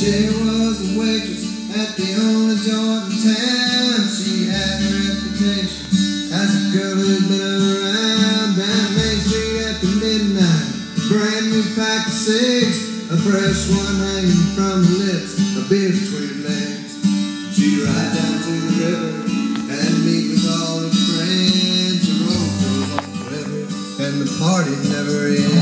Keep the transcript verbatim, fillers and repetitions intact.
She was a waitress at the only joint in town. She had a reputation as a girl who'd been around down Main Street after midnight. A brand new pack of cigs, a fresh one hanging from her lips, a beer between her legs. She'd ride down to the river and meet with all her friends. The road goes on forever and the party never ends.